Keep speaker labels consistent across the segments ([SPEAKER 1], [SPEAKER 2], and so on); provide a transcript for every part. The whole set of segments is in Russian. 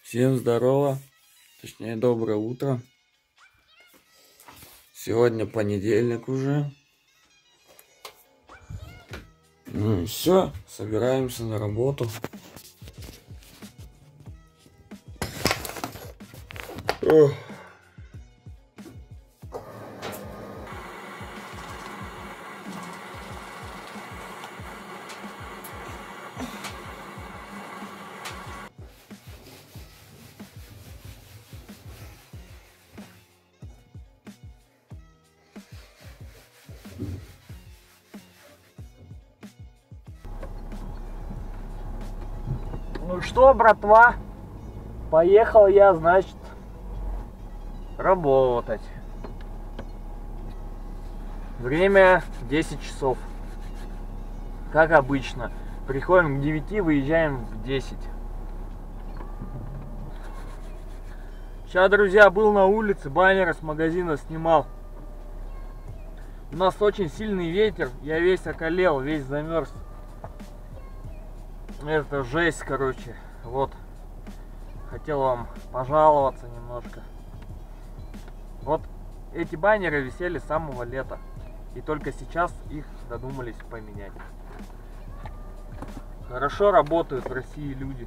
[SPEAKER 1] Всем здорово, точнее доброе утро. Сегодня понедельник уже. Ну и все, собираемся на работу. Ох.
[SPEAKER 2] Ну что, братва, поехал я, значит, работать. Время 10 часов. Как обычно. Приходим к 9, выезжаем в 10. Сейчас, друзья, был на улице, баннеры с магазина снимал. У нас очень сильный ветер, я весь околел, весь замерз. Это жесть, короче. Вот. Хотел вам пожаловаться немножко. Вот эти баннеры висели с самого лета. И только сейчас их додумались поменять. Хорошо работают в России люди.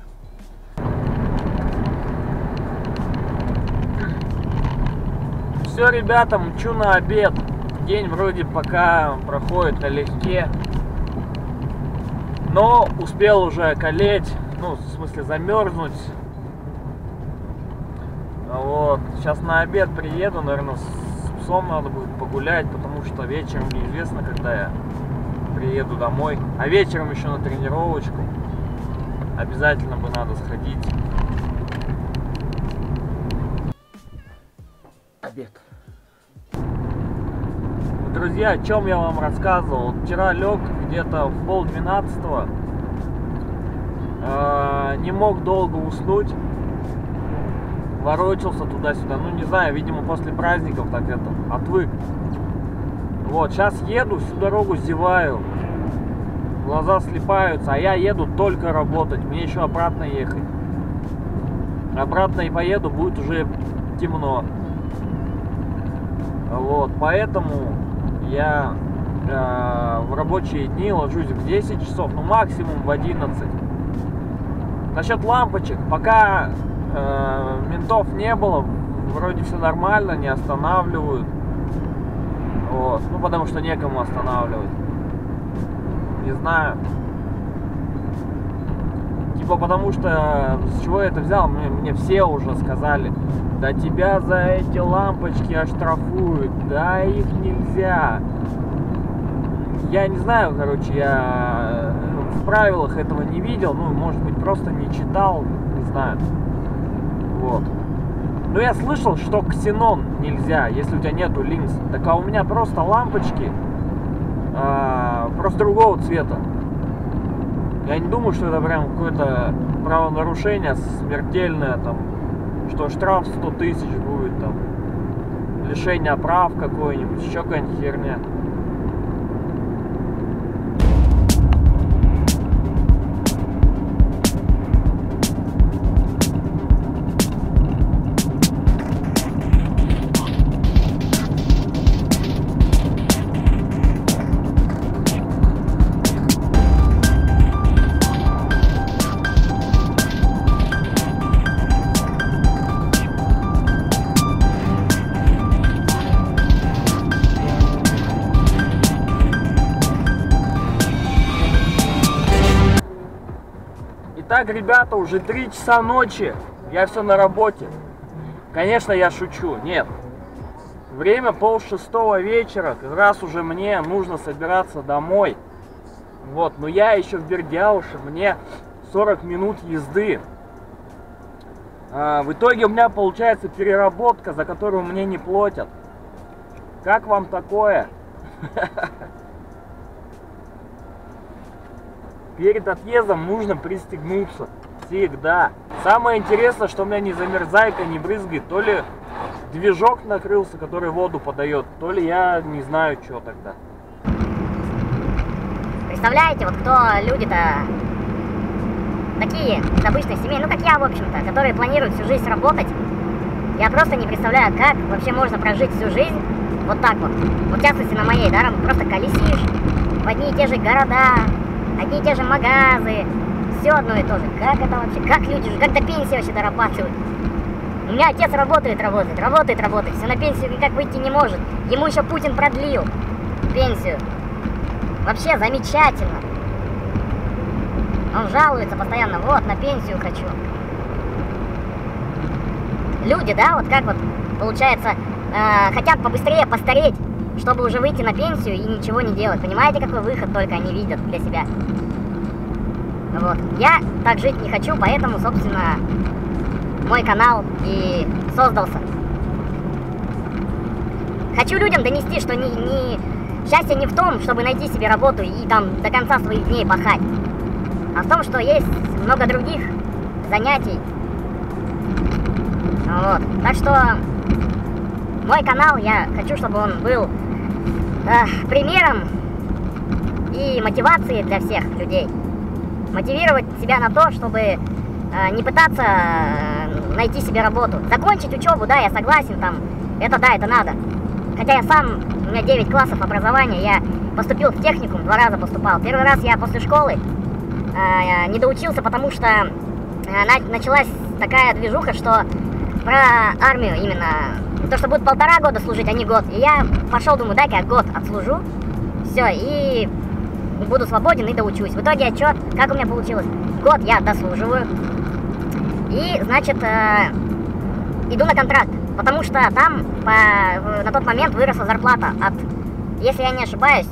[SPEAKER 2] Все, ребята, мчу на обед. День вроде пока проходит налегке. Но успел уже околеть, ну, в смысле замерзнуть. Вот, сейчас на обед приеду, наверное, с псом надо будет погулять, потому что вечером неизвестно, когда я приеду домой. А вечером еще на тренировочку. Обязательно бы надо сходить. Обед. Друзья, о чем я вам рассказывал. Вчера лег где-то в 11:30. Не мог долго уснуть. Ворочался туда-сюда. Ну, не знаю, видимо, после праздников так это отвык. Вот, сейчас еду, всю дорогу зеваю. Глаза слипаются, а я еду только работать. Мне еще обратно ехать. Обратно и поеду, будет уже темно. Вот, поэтому я в рабочие дни ложусь в 10 часов, ну максимум в 11. Насчет лампочек, пока ментов не было, вроде все нормально, не останавливают. Вот, ну потому что некому останавливать. Не знаю. Типа потому что, с чего я это взял, мне все уже сказали: да тебя за эти лампочки оштрафуют, да их нельзя. Я не знаю, короче, я в правилах этого не видел, ну, может быть, просто не читал, не знаю. Вот. Но я слышал, что ксенон нельзя, если у тебя нету линз. Так а у меня просто лампочки, просто другого цвета. Я не думаю, что это прям какое-то правонарушение смертельное, там, что штраф 100 тысяч будет, там, лишение прав какое-нибудь, еще какая-нибудь херня. Итак, ребята, уже 3 часа ночи, я все на работе. Конечно, я шучу, нет. Время 5:30 вечера, как раз уже мне нужно собираться домой. Вот, но я еще в Бердяуше, мне 40 минут езды. В итоге у меня получается переработка, за которую мне не платят. Как вам такое? Перед отъездом нужно пристегнуться. Всегда. Самое интересное, что у меня ни замерзайка, не брызгает. То ли движок накрылся, который воду подает, то ли я не знаю, что тогда.
[SPEAKER 3] Представляете, вот кто люди-то такие из обычных семей, ну как я, в общем-то, которые планируют всю жизнь работать, я просто не представляю, как вообще можно прожить всю жизнь вот так вот. Вот в частности на моей, да, просто колесишь в одни и те же города, одни и те же магазы, все одно и то же. Как это вообще, как люди, как до пенсии вообще дорабатывают? У меня отец работает, все на пенсию никак выйти не может. Ему еще Путин продлил пенсию. Вообще замечательно. Он жалуется постоянно, вот, на пенсию хочу. Люди, да, вот как вот, получается, хотят побыстрее постареть, чтобы уже выйти на пенсию и ничего не делать. Понимаете, какой выход только они видят для себя? Вот. Я так жить не хочу, поэтому, собственно, мой канал и создался. Хочу людям донести, что счастье не в том, чтобы найти себе работу и там до конца своих дней пахать, а в том, что есть много других занятий. Вот. Так что мой канал, я хочу, чтобы он был примером и мотивацией для всех людей. Мотивировать себя на то, чтобы не пытаться найти себе работу. Закончить учебу, да, я согласен, там, это да, это надо. Хотя я сам, у меня 9 классов образования, я поступил в техникум, 2 раза поступал. Первый раз я после школы не доучился, потому что началась такая движуха, что про армию именно, то, что будет 1,5 года служить, а не год. И я пошел, думаю, дай-ка я год отслужу, все, и буду свободен и доучусь. В итоге я как у меня получилось? Год я дослуживаю, и, значит, иду на контракт, потому что там на тот момент выросла зарплата от, если я не ошибаюсь,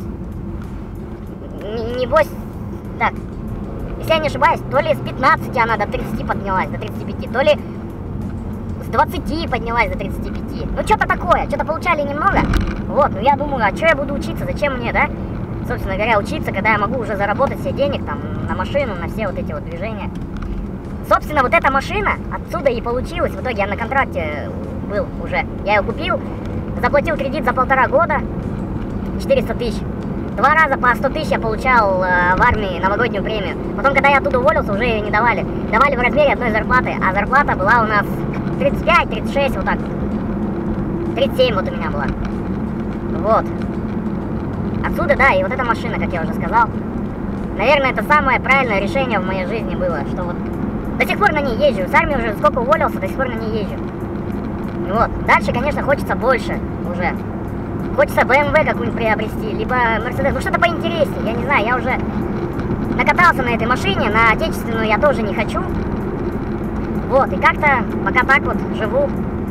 [SPEAKER 3] если я не ошибаюсь, то ли с 15 она до 30 поднялась, до 35, то ли с 20 поднялась до 35. Ну, что-то такое, что-то получали немного. Вот, ну я думаю, а что я буду учиться, зачем мне, да? Собственно говоря, учиться, когда я могу уже заработать себе денег там на машину, на все вот эти вот движения. Собственно, вот эта машина отсюда и получилась. В итоге я на контракте был уже. Я ее купил, заплатил кредит за 1,5 года, 400 тысяч. 2 раза по 100 тысяч я получал в армии новогоднюю премию. Потом, когда я оттуда уволился, уже ее не давали. Давали в размере одной зарплаты, а зарплата была у нас 35, 36, вот так. 37 вот у меня была. Вот. Отсюда, да, и вот эта машина, как я уже сказал. Наверное, это самое правильное решение в моей жизни было, что вот до сих пор на ней езжу. С армии уже сколько уволился, до сих пор на ней езжу. Вот. Дальше, конечно, хочется больше уже. Хочется BMW какую-нибудь приобрести, либо Mercedes, ну что-то поинтереснее, я не знаю, я уже накатался на этой машине, на отечественную я тоже не хочу. Вот, и как-то пока так вот живу.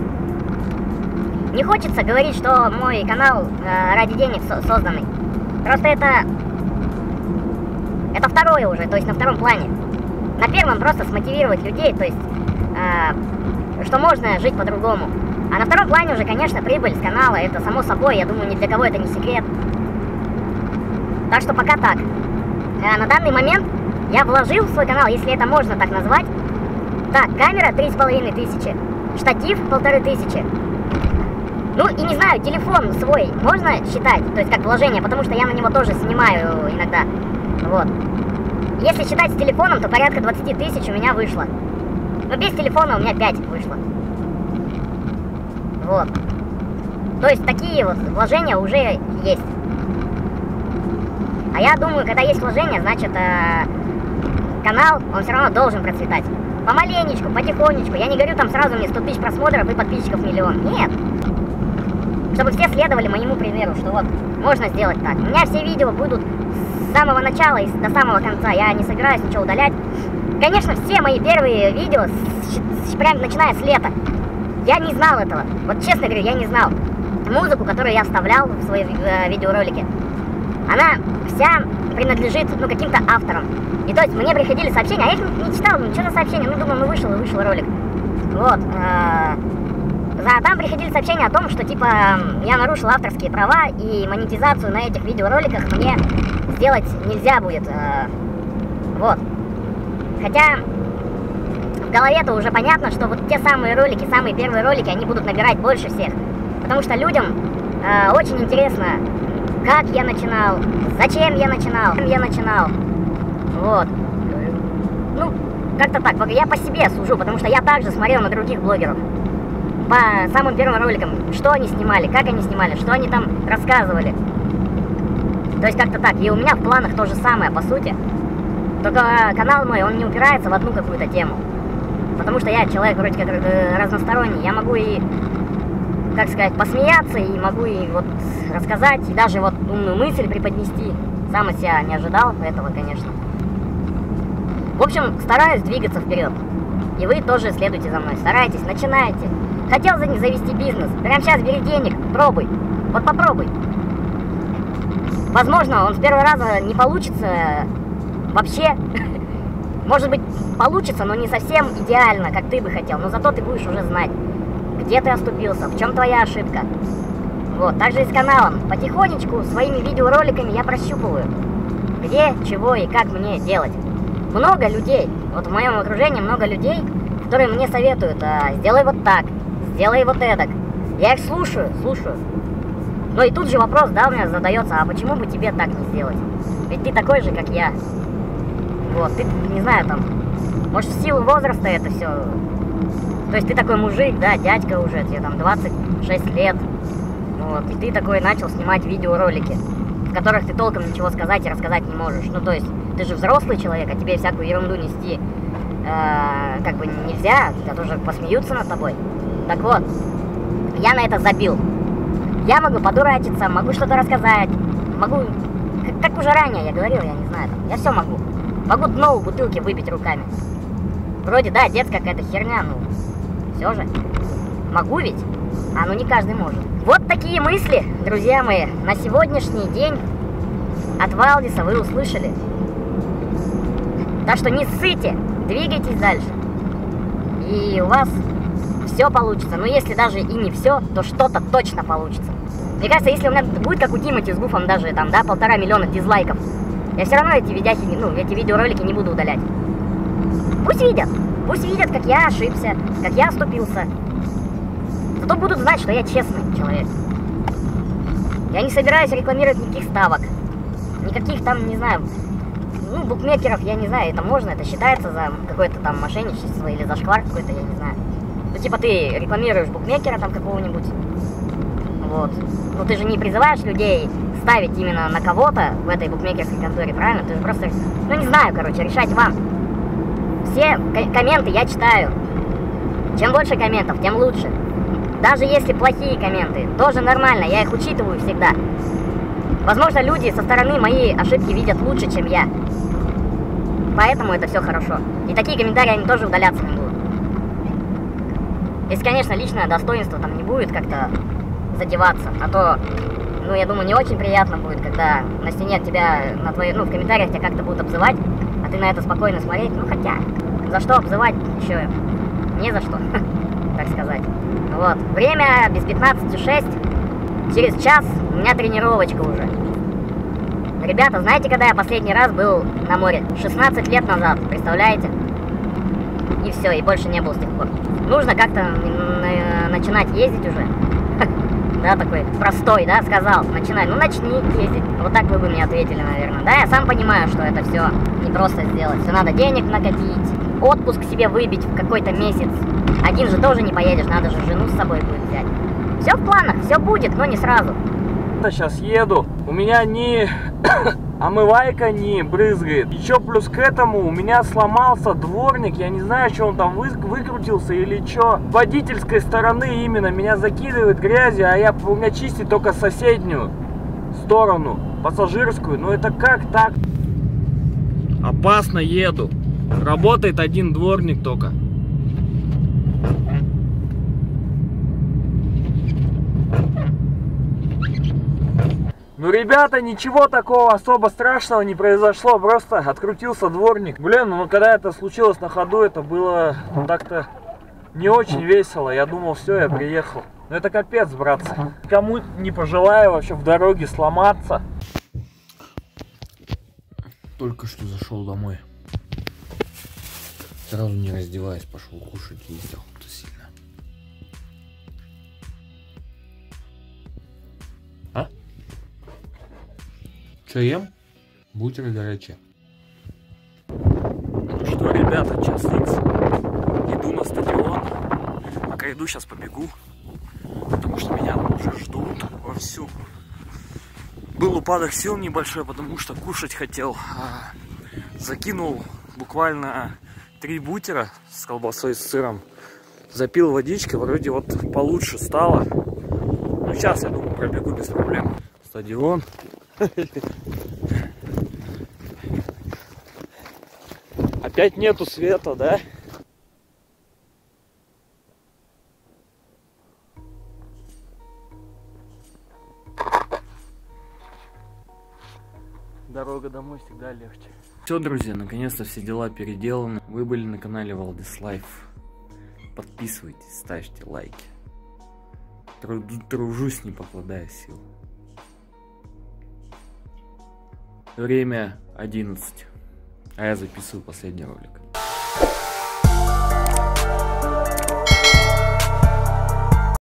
[SPEAKER 3] Не хочется говорить, что мой канал ради денег созданный. Просто это второе уже, то есть на втором плане. На первом просто смотивировать людей, то есть, что можно жить по-другому. А на втором плане уже, конечно, прибыль с канала, это само собой, я думаю, ни для кого это не секрет. Так что пока так. На данный момент я вложил в свой канал, если это можно так назвать. Так, камера 3500, штатив 1500. Ну и не знаю, телефон свой можно считать, то есть как вложение, потому что я на него тоже снимаю иногда. Вот. Если считать с телефоном, то порядка 20 тысяч у меня вышло. Но без телефона у меня 5 вышло. Вот. То есть такие вот вложения уже есть. А я думаю, когда есть вложения, значит канал, он все равно должен процветать. Помаленечку, потихонечку. Я не говорю там сразу мне 100 тысяч просмотров и подписчиков 1 000 000. Нет. Чтобы все следовали моему примеру, что вот можно сделать так. У меня все видео будут с самого начала и до самого конца. Я не собираюсь ничего удалять. Конечно, все мои первые видео, прям начиная с лета, я не знал этого. Вот честно говорю, я не знал. Музыку, которую я вставлял в свои видеоролики, она вся принадлежит, ну, каким-то авторам. И то есть мне приходили сообщения, а я их не читал, ну, что за сообщения? Ну, думаю, ну, вышел ролик. Вот. Там приходили сообщения о том, что, типа, я нарушил авторские права, и монетизацию на этих видеороликах мне сделать нельзя будет. Вот. Хотя в голове-то уже понятно, что вот те самые ролики, самые первые ролики, они будут набирать больше всех. Потому что людям очень интересно, как я начинал, зачем я начинал, Вот. Ну, как-то так, я по себе сужу, потому что я также смотрел на других блогеров. По самым первым роликам, что они снимали, как они снимали, что они там рассказывали. То есть как-то так. И у меня в планах то же самое, по сути. Только канал мой, он не упирается в одну какую-то тему. Потому что я человек вроде как разносторонний. Я могу и, как сказать, посмеяться, и могу и вот рассказать, и даже вот умную мысль преподнести. Сам от себя не ожидал этого, конечно. В общем, стараюсь двигаться вперед. И вы тоже следуйте за мной. Старайтесь, начинайте. Хотел завести бизнес. Прямо сейчас бери денег, пробуй. Вот попробуй. Возможно, он с первого раза не получится вообще. Может быть, получится, но не совсем идеально, как ты бы хотел. Но зато ты будешь уже знать, где ты оступился, в чем твоя ошибка. Вот, также и с каналом. Потихонечку, своими видеороликами я прощупываю, где, чего и как мне делать. Много людей, вот в моем окружении много людей, которые мне советуют, сделай вот так, сделай вот эдак. Я их слушаю. Но и тут же вопрос, да, у меня задается, а почему бы тебе так не сделать? Ведь ты такой же, как я. Вот, ты, не знаю, там, может, в силу возраста это все. То есть ты такой мужик, да, дядька уже, тебе там 26 лет. Вот, и ты такой начал снимать видеоролики, в которых ты толком ничего сказать и рассказать не можешь. Ну, то есть, ты же взрослый человек, а тебе всякую ерунду нести как бы нельзя, а то же посмеются над тобой. Так вот, я на это забил. Я могу подурачиться, могу что-то рассказать, могу, как уже ранее я говорил, я не знаю, там, я все могу. Могу дно у бутылки выпить руками. Вроде, да, детская какая-то херня, ну, все же. Могу ведь? А ну не каждый может. Вот такие мысли, друзья мои, на сегодняшний день от Валдиса вы услышали. Так что не ссыте, двигайтесь дальше. И у вас все получится. Но если даже и не все, то что-то точно получится. Мне кажется, если у меня будет как у Тимати с Гуфом даже там, да, 1,5 миллиона дизлайков, я все равно эти видеоролики не буду удалять. Пусть видят, как я ошибся, как я оступился. Зато будут знать, что я честный человек. Я не собираюсь рекламировать никаких ставок, никаких там, не знаю, ну, букмекеров, я не знаю, это можно, это считается за какое-то там мошенничество или зашквар какой-то, я не знаю. Ну, типа ты рекламируешь букмекера там какого-нибудь, вот. Ну, ты же не призываешь людей ставить именно на кого-то в этой букмекерской конторе, правильно? Ты же просто, ну, не знаю, короче, решать вам. Все комменты я читаю. Чем больше комментов, тем лучше. Даже если плохие комменты, тоже нормально, я их учитываю всегда. Возможно, люди со стороны мои ошибки видят лучше, чем я. Поэтому это все хорошо. И такие комментарии они тоже удаляться не будут. Если, конечно, личное достоинство там не будет как-то задеваться, а то, ну, я думаю, не очень приятно будет, когда на стене тебя, в комментариях тебя как-то будут обзывать, а ты на это спокойно смотреть, ну, хотя, за что обзывать еще? Не за что, так сказать. Вот, время без 15:06, через час у меня тренировочка уже. Ребята, знаете, когда я последний раз был на море? 16 лет назад, представляете? И все, и больше не был с тех пор. Нужно как-то начинать ездить уже. Да, такой простой, да, сказал, начинай. Ну, начни ездить. Вот так вы бы мне ответили, наверное. Да, я сам понимаю, что это все не просто сделать. Все надо денег накопить, отпуск себе выбить в какой-то месяц. Один же тоже не поедешь, надо же жену с собой будет взять. Все в планах, все будет, но не сразу.
[SPEAKER 2] Сейчас еду, у меня ни омывайка не брызгает. Еще плюс к этому у меня сломался дворник, я не знаю, что он там выкрутился или что. С водительской стороны именно меня закидывает грязью, а у меня чистит только соседнюю сторону, пассажирскую. Ну это как так? Опасно еду. Работает один дворник только. Ну, ребята, ничего такого особо страшного не произошло, просто открутился дворник. Блин, ну когда это случилось на ходу, это было так-то не очень весело. Я думал, все, я приехал. Но это капец, братцы. Кому не пожелаю вообще в дороге сломаться.
[SPEAKER 1] Только что зашел домой. Сразу не раздеваясь, пошел кушать, есть охота сильно. А? Что ем? Бутеры горячие.
[SPEAKER 2] Ну что, ребята?
[SPEAKER 1] ребята, час икс. Иду на стадион. Пока иду, сейчас побегу. Потому что меня там уже ждут вовсю. Был упадок сил небольшой, потому что кушать хотел. Закинул буквально 3 бутера с колбасой, с сыром. Запил водичкой, вроде вот получше стало. Ну сейчас, я думаю, пробегу без проблем. Стадион. Опять нету света, да?
[SPEAKER 2] Дорога домой всегда легче.
[SPEAKER 1] Все, друзья, наконец-то все дела переделаны. Вы были на канале Валдис Лайф. Подписывайтесь, ставьте лайки. Тружусь, не покладая сил. Время 11. А я записываю последний ролик.